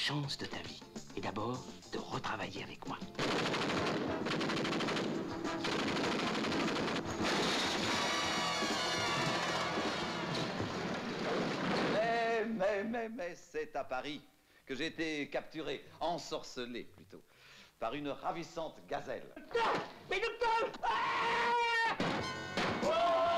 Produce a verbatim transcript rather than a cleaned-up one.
chance de ta vie est d'abord de retravailler avec moi. Mais, mais, mais, mais, c'est à Paris que j'ai été capturé, ensorcelé plutôt, par une ravissante gazelle. Non! Mais docteur! Ah! Oh!